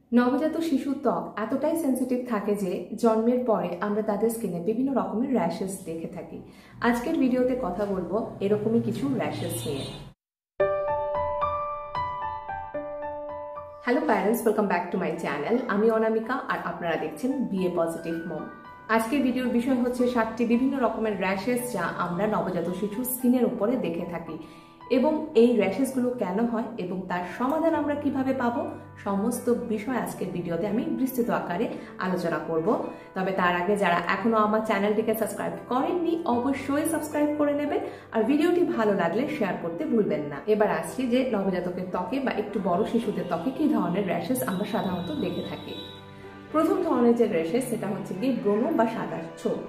নবজাত শিশুর ত্বক এতটাই সেন্সিটিভ থাকে যে জন্মের পরে আমরা তাদের স্কিনে বিভিন্ন রকমের র্যাশেস দেখে থাকি। আজকের ভিডিওতে কথা বলবো এরকমই কিছু র্যাশেস নিয়ে। Hello parents, welcome back to my channel. আমি অনামিকা আর আপনারা দেখছেন বিএ পজিটিভ মম। আজকের ভিডিওর বিষয় হচ্ছে 7টি বিভিন্ন রকমের র্যাশেস যা আমরা নবজাত শিশুর স্কিনের উপরে দেখে থাকি এবং এই র্যাশেসগুলো কেন হয় এবং তার সমাধান আমরা কিভাবে পাবো, সমস্ত বিষয় আজকের ভিডিওতে আমি বিস্তৃত আকারে আলোচনা করব। তবে তার আগে যারা এখনো আমার চ্যানেলটিকে সাবস্ক্রাইব করেননি অবশ্যই সাবস্ক্রাইব করে নেবেন আর ভিডিওটি ভালো লাগলে শেয়ার করতে ভুলবেন না। এবার আসছি যে নবজাতকের ত্বকে বা একটু বড় শিশুদের ত্বকে কি ধরনের র্যাশেস আমরা সাধারণত দেখে থাকি। প্রথম ধরনের যে র্যাশেস সেটা হচ্ছে কি ব্রণ বা সাদা ছোপ।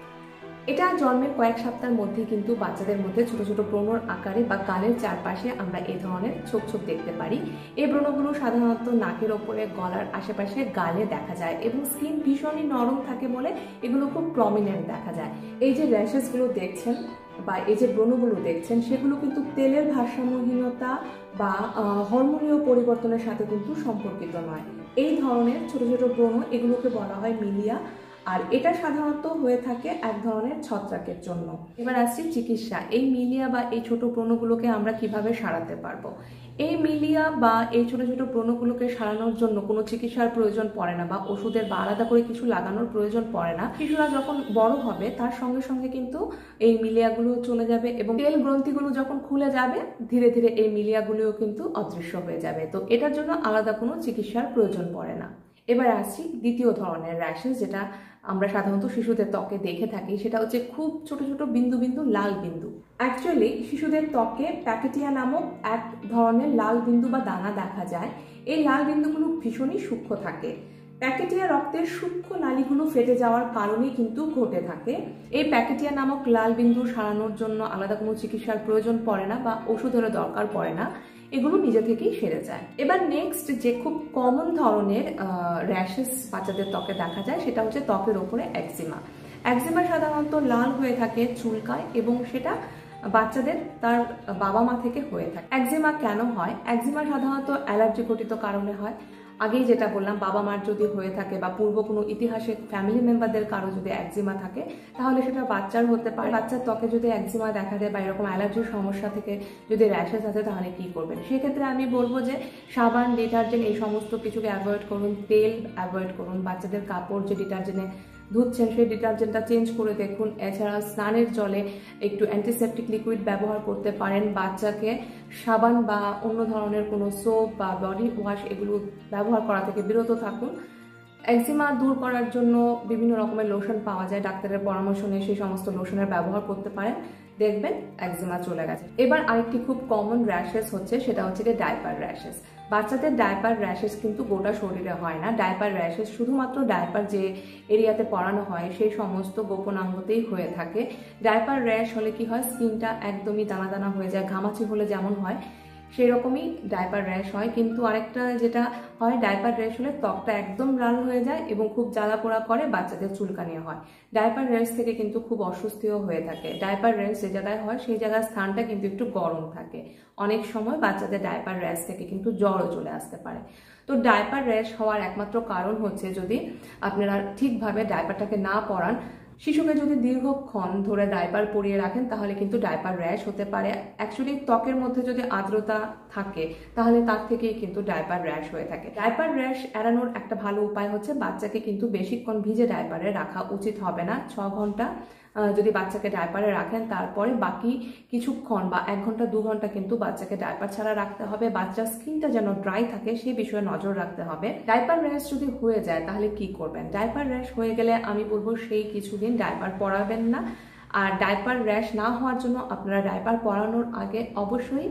এটা জন্মের কয়েক সপ্তাহের মধ্যে কিন্তু বাচ্চাদের মধ্যে ছোট ছোট ব্রণর আকারে বা গালের চারপাশে আমরা এই ধরনের ছোপ ছোপ দেখতে পারি। এই ব্রণগুলো সাধারণত নাকের ওপরে, গলার আশেপাশে, গালে দেখা যায় এবং স্কিন ভীষণই নরম থাকে বলে এগুলো খুব প্রমিনেন্ট দেখা যায়। এই যে র্যাশেসগুলো দেখছেন বা এই যে ব্রণগুলো দেখছেন সেগুলো কিন্তু তেলের ভারসাম্যহীনতা বা হরমোনীয় পরিবর্তনের সাথে কিন্তু সম্পর্কিত নয়। এই ধরনের ছোট ছোট ব্রণ এগুলোকে বলা হয় মিলিয়া, আর এটা সাধারণত হয়ে থাকে এক ধরনের ছত্রাকের জন্য। এবার আসছি চিকিৎসা। এই মিলিয়া বা এই ছোট ব্রণগুলোকে আমরা কিভাবে সারাতে পারবো। এই মিলিয়া বা এই ছোট ছোট ব্রণগুলোকে সারানোর জন্য কোনো চিকিৎসার প্রয়োজন পড়ে না বা ওষুধের বা আলাদা করে কিছু লাগানোর প্রয়োজন পড়ে না। শিশুরা যখন বড় হবে তার সঙ্গে সঙ্গে কিন্তু এই মিলিয়াগুলো চলে যাবে এবং তেল গ্রন্থিগুলো যখন খুলে যাবে ধীরে ধীরে এই মিলিয়াগুলিও কিন্তু অদৃশ্য হয়ে যাবে। তো এটার জন্য আলাদা কোনো চিকিৎসার প্রয়োজন পড়ে না। এবার আসছি দ্বিতীয় ধরনের র্যাশেস যেটা আমরা সাধারণত শিশুদের ত্বকে দেখে থাকি, সেটা হচ্ছে খুব ছোট ছোট বিন্দু বিন্দু লাল বিন্দু। অ্যাকচুয়ালি শিশুদের ত্বকে প্যাকেটিয়া নামক এক ধরনের লাল বিন্দু বা দানা দেখা যায়। এই লাল বিন্দুগুলো ভীষণই সূক্ষ্ম থাকে। প্যাকেটিয়া রক্তের সূক্ষ্ম নালীগুলো ফেটে যাওয়ার কারণে কিন্তু ঘটে থাকে। এই প্যাকেটিয়া নামক লাল বিন্দু সারানোর জন্য আলাদা কোনো চিকিৎসার প্রয়োজন পড়ে না বা ওষুধেরও দরকার পড়ে না, এগুলো নিজে থেকেই সেরে যায়। এবার নেক্সট যে খুব কমন ধরনের র্যাশেস বাচ্চাদের ত্বকে দেখা যায় সেটা হচ্ছে ত্বকের ওপরে একজিমা। একজিমা সাধারণত লাল হয়ে থাকে, চুলকায় এবং সেটা বাচ্চাদের তার বাবা মা থেকে হয়ে থাকে। একজিমা কেন হয়? একজিমা সাধারণত অ্যালার্জি ঘটিত কারণে হয়। আগেই যেটা বললাম, বাবা মার যদি হয়ে থাকে বা পূর্ব কোনো ইতিহাসে ফ্যামিলি মেম্বারদের কারো যদি একজিমা থাকে তাহলে সেটা বাচ্চার হতে পারে। বাচ্চার ত্বকে যদি একজিমা দেখা দেয় বা এরকম অ্যালার্জির সমস্যা থেকে যদি র্যাশেস আছে তাহলে কি করবেন? সেক্ষেত্রে আমি বলবো যে সাবান, ডিটারজেন্ট এই সমস্ত কিছুকে অ্যাভয়েড করুন, তেল অ্যাভয়েড করুন। বাচ্চাদের কাপড় যে ডিটারজেন্টে ধুচ্ছেন সেই ডিটারজেন্টটা চেঞ্জ করে দেখুন। এছাড়া স্নানের জলে একটু অ্যান্টিসেপটিক লিকুইড ব্যবহার করতে পারেন। বাচ্চাকে সাবান বা অন্য ধরনের কোনো সোপ বা বডি ওয়াশ এগুলো ব্যবহার করা থেকে বিরত থাকুন। একজিমা দূর করার জন্য বিভিন্ন রকমের লোশন পাওয়া যায়, ডাক্তারের পরামর্শ নিয়ে সেই সমস্ত লোশনের ব্যবহার করতে পারেন, দেখবেন একজিমা চলে গেছে। এবার আরেকটি খুব কমন র্যাশেস হচ্ছে সেটা হচ্ছে যে ডাইপার র্যাশেস। বাচ্চাদের ডাইপার র্যাশেস কিন্তু গোটা শরীরে হয় না। ডাইপার র্যাশেস শুধুমাত্র ডাইপার যে এরিয়াতে পরানো হয় সেই সমস্ত গোপনাঙ্গতেই হয়ে থাকে। ডাইপার র্যাশ হলে কি হয়, স্কিনটা একদমই দানা দানা হয়ে যায়, ঘামাচি হলে যেমন হয় সেই রকমই ডাইপার র্যাশ হয়। কিন্তু আরেকটা যেটা হয়, ডাইপার র্যাশ হলে ত্বকটা একদম লাল হয়ে যায় এবং খুব জ্বালা পোড়া করে, বাচ্চাদের চুলকানিও হয়। ডাইপার র্যাশ থেকে কিন্তু খুব অস্বস্তিও হয়ে থাকে। ডাইপার র্যাশ যে জায়গায় হয় সেই জায়গার স্থানটা কিন্তু একটু গরম থাকে। অনেক সময় বাচ্চাদের ডাইপার র্যাশ থেকে কিন্তু জ্বরও চলে আসতে পারে। তো ডাইপার র্যাশ হওয়ার একমাত্র কারণ হচ্ছে যদি আপনারা ঠিকভাবে ডাইপারটাকে না পরান। শিশুকে যদি দীর্ঘক্ষণ ধরে ডাইপার পরিয়ে রাখেন তাহলে কিন্তু ডাইপার র্যাশ হতে পারে। অ্যাকচুয়ালি ত্বকের মধ্যে যদি আর্দ্রতা থাকে তাহলে তার থেকেই কিন্তু ডাইপার র্যাশ হয়ে থাকে। ডাইপার র্যাশ এড়ানোর একটা ভালো উপায় হচ্ছে বাচ্চাকে কিন্তু বেশিক্ষণ ভিজে ডাইপারে রাখা উচিত হবে না। 6 ঘন্টা যদি বাচ্চাকে ডাইপারে রাখেন তারপরে বাকি কিছুক্ষণ বা 1 ঘন্টা 2 ঘন্টা কিন্তু বাচ্চাকে ডাইপার ছাড়া রাখতে হবে। বাচ্চার স্কিনটা যেন ড্রাই থাকে সেই বিষয়ে নজর রাখতে হবে। ডাইপার র্যাশ যদি হয়ে যায় তাহলে কি করবেন? ডাইপার র্যাশ হয়ে গেলে আমি বলবো সেই কিছুদিন ডাইপার পরাবেন না। আর ডাইপার র্যাশ না হওয়ার জন্য আপনারা ডাইপার পরানোর আগে অবশ্যই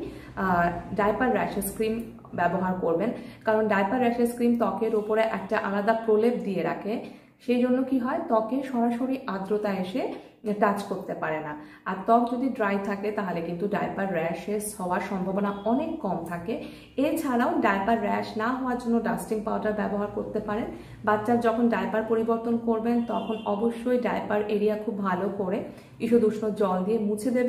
ডাইপার র্যাশেস ক্রিম ব্যবহার করবেন, কারণ ডাইপার র্যাশেস ক্রিম ত্বকের উপরে একটা আলাদা প্রলেপ দিয়ে রাখে। সেই জন্য কি হয়, ত্বকে সরাসরি আর্দ্রতা এসে টাচ করতে পারে না। আর ত্বক যদি ড্রাই থাকে তাহলে কিন্তু ডাইপার র্যাশেস হওয়ার সম্ভাবনা অনেক কম থাকে। এছাড়াও ডাইপার র্যাশ না হওয়ার জন্য ডাস্টিং পাউডার ব্যবহার করতে পারেন। বাচ্চার যখন ডাইপার পরিবর্তন করবেন তখন অবশ্যই ডাইপার এরিয়া খুব ভালো করে ঈষদ উষ্ণ জল দিয়ে মুছে দেবেন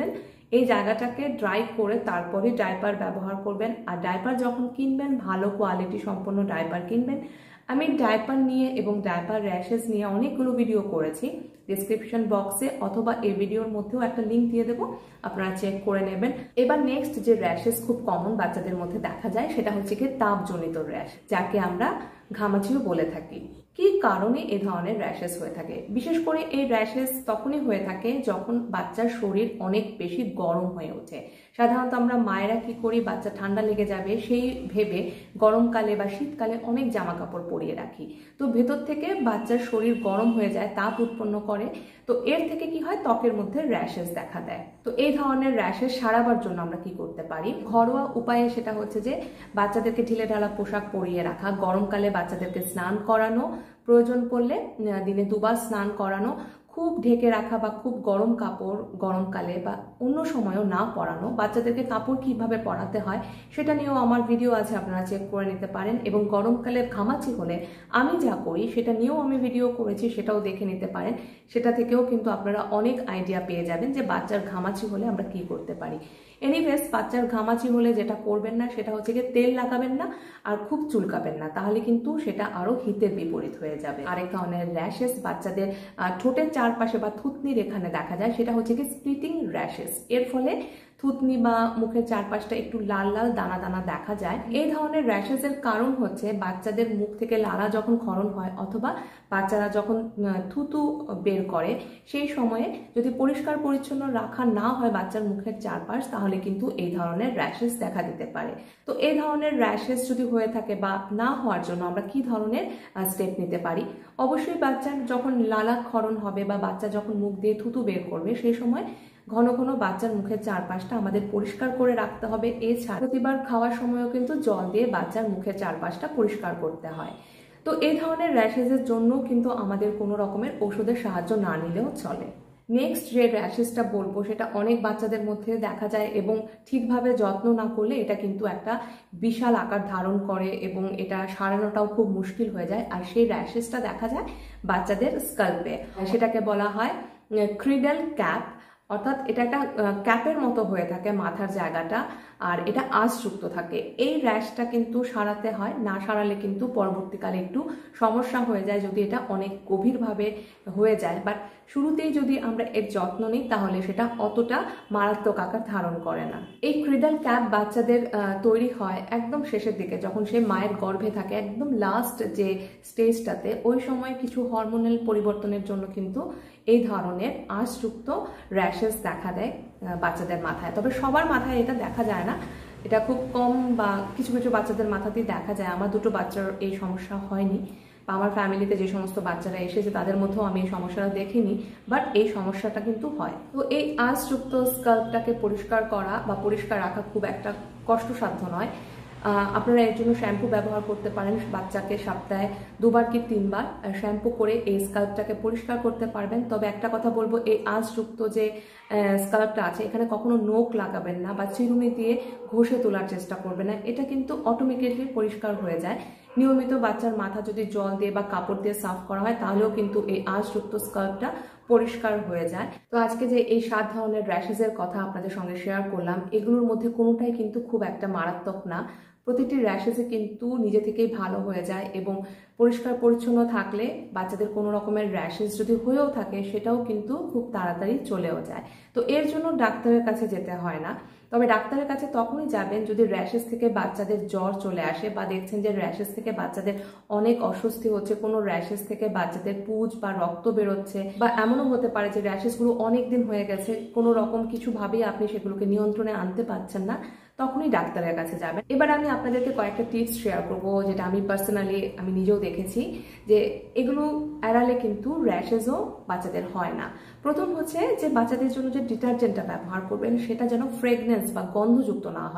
এই জায়গাটাকে ড্রাই করে তারপরে ডাইপার ব্যবহার করবেন। আর ডাইপার যখন কিনবেন ভালো কোয়ালিটি সম্পন্ন ডাইপার কিনবেন। আমি ডাইপার নিয়ে এবং ডাইপার র্যাশেস নিয়ে অনেকগুলো ভিডিও করেছি, ডিসক্রিপশন বক্সে অথবা এই ভিডিওর মধ্যেও একটা লিঙ্ক দিয়ে দেবো, আপনারা চেক করে নেবেন। এবার নেক্সট যে র্যাশেস খুব কমন বাচ্চাদের মধ্যে দেখা যায় সেটা হচ্ছে কি তাপজনিত র্যাশ, যাকে আমরা ঘামাচিও বলে থাকি। কি কারণে এ ধরনের র্যাশেস হয়ে থাকে? বিশেষ করে এই র্যাশেস তখনই হয়ে থাকে যখন বাচ্চার শরীর অনেক বেশি গরম হয়ে ওঠে। সাধারণত আমরা মায়েরা কি করি, বাচ্চা ঠান্ডা লেগে যাবে সেই ভেবে গরমকালে বা শীতকালে অনেক জামা কাপড় পরিয়ে রাখি, তো ভেতর থেকে বাচ্চার শরীর গরম হয়ে যায়, তাপ উৎপন্ন করে, তো এর থেকে কি হয় ত্বকের মধ্যে র্যাশেস দেখা দেয়। তো এই ধরনের র্যাশেস সারাবার জন্য আমরা কি করতে পারি? ঘরোয়া উপায়ে সেটা হচ্ছে যে বাচ্চাদেরকে ঢিলেঢালা পোশাক পরিয়ে রাখা, গরমকালে বাচ্চাদেরকে স্নান করানো, প্রয়োজন পড়লে দিনে 2 বার স্নান করানো, খুব ঢেকে রাখা বা খুব গরম কাপড় গরমকালে বা অন্য সময়ও না পরানো। বাচ্চাদেরকে কাপড় কিভাবে পরাতে হয় সেটা নিয়েও আমার ভিডিও আছে, আপনারা চেক করে নিতে পারেন। এবং গরমকালে ঘামাচি হলে আমি যা করি সেটা নিয়েও আমি ভিডিও করেছি, সেটাও দেখে নিতে পারেন। সেটা থেকেও কিন্তু আপনারা অনেক আইডিয়া পেয়ে যাবেন যে বাচ্চার ঘামাচি হলে আমরা কি করতে পারি। এনিওয়েজ, বাচ্চার ঘামাচি হলে যেটা করবেন না সেটা হচ্ছে কি তেল লাগাবেন না আর খুব চুলকাবেন না, তাহলে কিন্তু সেটা আরো হিতের বিপরীত হয়ে যাবে। আরেক ধরনের র্যাশেস বাচ্চাদের ঠোঁটের চারপাশে বা থুতনির এখানে দেখা যায়, সেটা হচ্ছে কি স্প্লিটিং র্যাশেস। এর ফলে থুতনি বা মুখের চারপাশটা একটু লাল লাল দানা দানা দেখা যায়। এই ধরনের র্যাশেসের কারণ হচ্ছে বাচ্চাদের মুখ থেকে লালা যখন ক্ষরণ হয় অথবা বাচ্চারা যখন থুতু বের করে সেই সময়ে যদি পরিষ্কার পরিচ্ছন্ন রাখা না হয় বাচ্চার মুখের চারপাশ, তাহলে কিন্তু এই ধরনের র্যাশেস দেখা দিতে পারে। তো এই ধরনের র্যাশেস যদি হয়ে থাকে বা না হওয়ার জন্য আমরা কি ধরনের স্টেপ নিতে পারি? অবশ্যই বাচ্চার যখন লালা ক্ষরণ হবে বা বাচ্চা যখন মুখ দিয়ে থুতু বের করবে সেই সময় ঘন ঘন বাচ্চার মুখের চারপাশটা আমাদের পরিষ্কার করে রাখতে হবে। এছাড়া প্রতিবার খাওয়ার সময়ও কিন্তু জল দিয়ে বাচ্চার মুখের চারপাশটা পরিষ্কার করতে হয়। তো এই ধরনের র্যাশেসের জন্য কিন্তু আমাদের কোনো রকমের ওষুধের সাহায্য না নিলেও চলে। নেক্সট যে র্যাশেসটা বলবো সেটা অনেক বাচ্চাদের মধ্যে দেখা যায় এবং ঠিকভাবে যত্ন না করলে এটা কিন্তু একটা বিশাল আকার ধারণ করে এবং এটা সারানোটাও খুব মুশকিল হয়ে যায়। আর সেই র্যাশেসটা দেখা যায় বাচ্চাদের স্কাল্পে, সেটাকে বলা হয় ক্রিডল ক্যাপ, অর্থাৎ এটা একটা ক্যাপের মতো হয়ে থাকে মাথার জায়গাটা, আর এটা আঁশযুক্ত থাকে। এই র্যাশটা কিন্তু সারাতে হয়, না সারালে কিন্তু পরবর্তীকালে একটু সমস্যা হয়ে যায় যদি এটা অনেক গভীরভাবে হয়ে যায়। বাট শুরুতেই যদি আমরা এর যত্ন নিই তাহলে সেটা অতটা মারাত্মক আকার ধারণ করে না। এই ক্রিডল ক্যাপ বাচ্চাদের তৈরি হয় একদম শেষের দিকে, যখন সে মায়ের গর্ভে থাকে, একদম লাস্ট যে স্টেজটাতে, ওই সময় কিছু হরমোনাল পরিবর্তনের জন্য কিন্তু এই ধরনের আঁশযুক্ত র্যাশেস দেখা দেয় বাচ্চাদের মাথায়। তবে সবার মাথায় এটা দেখা যায় না, এটা খুব কম বা কিছু কিছু বাচ্চাদের মাথাতেই দেখা যায়। আমার 2টো বাচ্চার এই সমস্যা হয়নি, বা আমার ফ্যামিলিতে যে সমস্ত বাচ্চারা এসেছে তাদের মধ্যেও আমি এই সমস্যাটা দেখিনি, বাট এই সমস্যাটা কিন্তু হয়। তো এই আঁশযুক্ত স্কাল্পটাকে পরিষ্কার করা বা পরিষ্কার রাখা খুব একটা কষ্টসাধ্য নয়। আপনারা এর জন্য শ্যাম্পু ব্যবহার করতে পারেন। বাচ্চাকে সপ্তাহে 2 বার কি 3 বার শ্যাম্পু করে এই স্কাল্পটাকে পরিষ্কার করতে পারবেন। তবে একটা কথা বলবো, এই আঁশযুক্ত যে স্কাল্পটা আছে এখানে কখনো নখ লাগাবেন না বা চিরুনি দিয়ে ঘষে তোলার চেষ্টা করবেন না, এটা কিন্তু অটোমেটিকলি পরিষ্কার হয়ে যায়। নিয়মিত বাচ্চার মাথা যদি জল দিয়ে বা কাপড় দিয়ে সাফ করা হয় তাহলেও কিন্তু এই আঁশযুক্ত স্কাল্পটা পরিষ্কার হয়ে যায়। তো আজকে যে এই 7 ধরনের র্যাশেসের কথা আপনাদের সঙ্গে শেয়ার করলাম, এগুলোর মধ্যে কোনোটাই কিন্তু খুব একটা মারাত্মক না। প্রতিটি র্যাশেসে কিন্তু নিজে থেকেই ভালো হয়ে যায় এবং পরিষ্কার পরিচ্ছন্ন থাকলে বাচ্চাদের কোনো রকমের র্যাশেস যদি হয়েও থাকে সেটাও কিন্তু খুব তাড়াতাড়ি চলেও যায়। তো এর জন্য ডাক্তারের কাছে যেতে হয় না। তবে ডাক্তারের কাছে তখনই যাবেন যদি র্যাশেস থেকে বাচ্চাদের জ্বর চলে আসে বা দেখছেন যে র্যাশেস থেকে বাচ্চাদের অনেক অস্বস্তি হচ্ছে, কোনো র্যাশেস থেকে বাচ্চাদের পুজ বা রক্ত বেরোচ্ছে, বা এমনও হতে পারে যে র্যাশেসগুলো অনেক দিন হয়ে গেছে, কোনো রকম কিছুভাবেই আপনি সেগুলোকে নিয়ন্ত্রণে আনতে পারছেন না, তখনই ডাক্তারের কাছে যাবেন। এবার আমি আপনাদেরকে কয়েকটা টিপস শেয়ার করবো যেটা আমি পার্সোনালি আমি নিজেও দেখেছি যে এগুলো এড়ালে কিন্তু র্যাশেসও বাচ্চাদের হয় না। প্রথম হচ্ছে যে বাচ্চাদের জন্য যে ডিটারজেন্টটা ব্যবহার করবেন সেটা যেন ফ্রেগনেন্স বা গন্ধযুক্ত না হয়।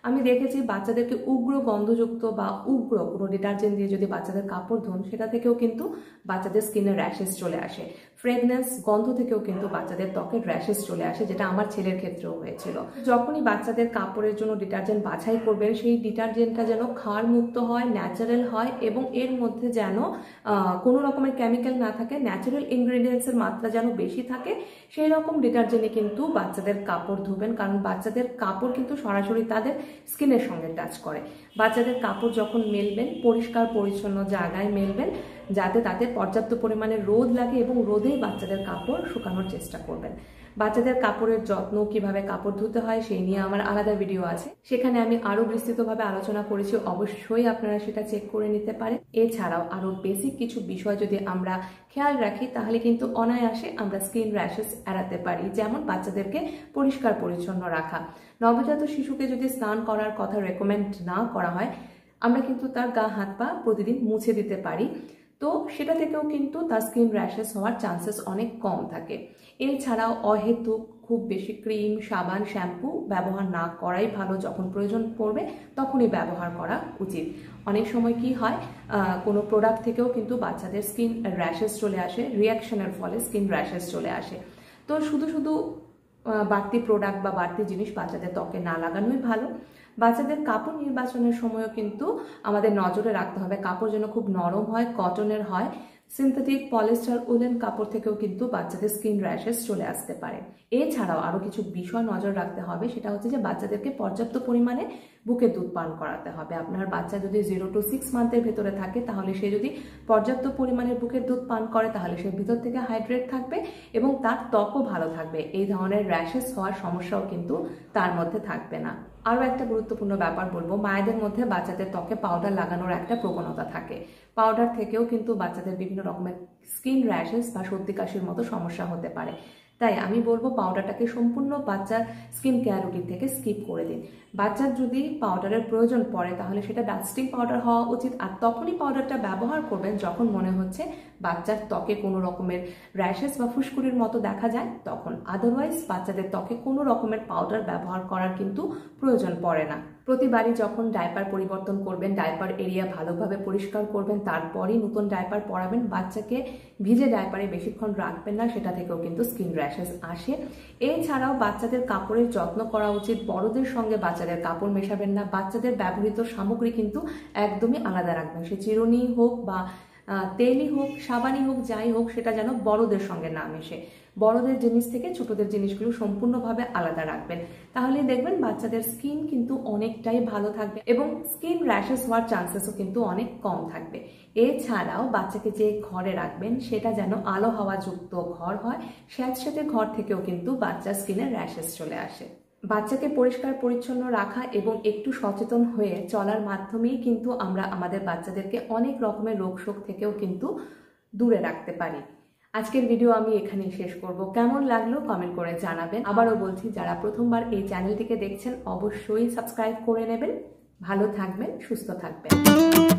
আমি দেখেছি বাচ্চাদেরকে উগ্র গন্ধযুক্ত বা উগ্র কোনো ডিটারজেন্ট দিয়ে যদি বাচ্চাদের কাপড় ধোন, সেটা থেকেও কিন্তু বাচ্চাদের স্কিনে র্যাশেস চলে আসে। ফ্রেগনেন্স গন্ধ থেকেও কিন্তু বাচ্চাদের ত্বকের র্যাশেস চলে আসে, যেটা আমার ছেলের ক্ষেত্রেও হয়েছিল। যখনই বাচ্চাদের কাপড়ের জন্য ডিটারজেন্ট বাছাই করবেন, সেই ডিটারজেন্টটা যেন ক্ষার মুক্ত হয়, ন্যাচারাল হয় এবং এর মধ্যে যেন কোনো রকমের কেমিক্যাল না থাকে, ন্যাচারাল ইনগ্রেডিয়েন্টসের মাত্রা যেন বেশি থাকে, সেই রকম ডিটারজেন্টে কিন্তু বাচ্চাদের কাপড় ধুবেন। কারণ বাচ্চাদের কাপড় কিন্তু সরাসরি তাদের স্কিনের সঙ্গে টাচ করে। বাচ্চাদের কাপড় যখন মেলবেন, পরিষ্কার পরিচ্ছন্ন জায়গায় মেলবেন, যাতে তাতে পর্যাপ্ত পরিমাণে রোদ লাগে এবং রোদেই বাচ্চাদের কাপড় শুকানোর চেষ্টা করবেন। বাচ্চাদের কাপড়ের যত্ন, কিভাবে কাপড় ধুতে হয় সেই নিয়ে আমার আলাদা ভিডিও আছে, সেখানে আমি আরো বিস্তৃতভাবে আলোচনা করেছি, অবশ্যই আপনারা সেটা চেক করে নিতে পারেন। এছাড়াও আরো বেসিক কিছু বিষয় যদি আমরা খেয়াল রাখি, তাহলে কিন্তু অনায়াসে আমরা স্কিন র্যাশেস এড়াতে পারি। যেমন বাচ্চাদেরকে পরিষ্কার পরিচ্ছন্ন রাখা। নবজাত শিশুকে যদি স্নান করার কথা রেকমেন্ড না করা হয়, আমরা কিন্তু তার গা হাত পা প্রতিদিন মুছে দিতে পারি, তো সেটা থেকেও কিন্তু তার স্কিন র্যাশেস হওয়ার চান্সেস অনেক কম থাকে। এছাড়াও অহেতুক খুব বেশি ক্রিম, সাবান, শ্যাম্পু ব্যবহার না করাই ভালো। যখন প্রয়োজন পড়বে তখনই ব্যবহার করা উচিত। অনেক সময় কি হয়, কোনো প্রোডাক্ট থেকেও কিন্তু বাচ্চাদের স্কিন র্যাশেস চলে আসে, রিয়াকশনের ফলে স্কিন র্যাশেস চলে আসে। তো শুধু বাড়তি প্রোডাক্ট বা বাড়তি জিনিস বাচ্চাদের ত্বকে না লাগানোই ভালো। বাচ্চাদের কাপড় নির্বাচনের সময়ও কিন্তু আমাদের নজরে রাখতে হবে কাপড় যেন খুব নরম হয়, কটনের হয়। সিনথেটিক, পলিস্টার, উলেন কাপড় থেকেও কিন্তু বাচ্চাদের স্কিন র্যাশেস চলে আসতে পারে। এছাড়াও আরো কিছু বিষয় নজর রাখতে হবে, সেটা হচ্ছে যে বাচ্চাদেরকে পর্যাপ্ত পরিমাণে বুকের দুধ পান করাতে হবে। আপনার বাচ্চা যদি 0 to 6 মান্থের ভেতরে থাকে, তাহলে সে যদি পর্যাপ্ত পরিমাণে বুকের দুধ পান করে, তাহলে সে ভিতর থেকে হাইড্রেট থাকবে এবং তার ত্বকও ভালো থাকবে। এই ধরনের র্যাশেস হওয়ার সমস্যাও কিন্তু তার মধ্যে থাকবে না। আরও একটা গুরুত্বপূর্ণ ব্যাপার বলবো, মায়েদের মধ্যে বাচ্চাদের ত্বকে পাউডার লাগানোর একটা প্রবণতা থাকে। পাউডার থেকেও কিন্তু বাচ্চাদের বিভিন্ন রকমের স্কিন র্যাশেস বা সর্দি কাশির মতো সমস্যা হতে পারে। তাই আমি বলবো পাউডারটাকে সম্পূর্ণ বাচ্চার স্কিন কেয়ার রুটিন থেকে স্কিপ করে দিন। বাচ্চার যদি পাউডারের প্রয়োজন পড়ে, তাহলে সেটা ডাস্টিং পাউডার হওয়া উচিত। আর তখনই পাউডারটা ব্যবহার করবেন যখন মনে হচ্ছে বাচ্চার ত্বকে কোনো রকমের র্যাশেস বা ফুসকুড়ির মতো দেখা যায় তখন। আদারওয়াইজ বাচ্চাদের ত্বকে কোনো রকমের পাউডার ব্যবহার করার কিন্তু প্রয়োজন পড়ে না। প্রতিবারই যখন ডাইপার পরিবর্তন করবেন, ডাইপার এরিয়া ভালোভাবে পরিষ্কার করবেন, তারপরই নতুন ডাইপার পরাবেন। বাচ্চাকে ভিজে ডাইপারে বেশিক্ষণ রাখবেন না, সেটা থেকেও কিন্তু স্কিন র্যাশেস আসে। এছাড়াও বাচ্চাদের কাপড়ের যত্ন করা উচিত। বড়দের সঙ্গে বাচ্চাদের কাপড় মেশাবেন না। বাচ্চাদের ব্যবহৃত সামগ্রী কিন্তু একদমই আলাদা রাখবেন। সে চিরুনি হোক বা তেলই হোক, সাবানই হোক, যাই হোক, সেটা যেন বড়দের সঙ্গে না মেশে। বড়দের জিনিস থেকে ছোটদের জিনিসগুলো সম্পূর্ণভাবে আলাদা রাখবেন। তাহলে দেখবেন বাচ্চাদের স্কিন কিন্তু অনেকটাই ভালো থাকবে এবং স্কিন র্যাশেস হওয়ার চান্সেসও কিন্তু অনেক কম থাকবে। এছাড়াও বাচ্চাকে যে ঘরে রাখবেন, সেটা যেন আলো হাওয়া যুক্ত ঘর হয়। স্যাঁতসেঁতে ঘর থেকেও কিন্তু বাচ্চার স্কিনে র্যাশেস চলে আসে। বাচ্চাকে পরিষ্কার পরিচ্ছন্ন রাখা এবং একটু সচেতন হয়ে চলার মাধ্যমেই কিন্তু আমরা আমাদের বাচ্চাদেরকে অনেক রকমের রোগ শোক থেকেও কিন্তু দূরে রাখতে পারি। আজকের ভিডিও আমি এখানেই শেষ করব। কেমন লাগলো কমেন্ট করে জানাবেন। আবারও বলছি, যারা প্রথমবার এই চ্যানেলটিকে দেখছেন অবশ্যই সাবস্ক্রাইব করে নেবেন। ভালো থাকবেন, সুস্থ থাকবেন।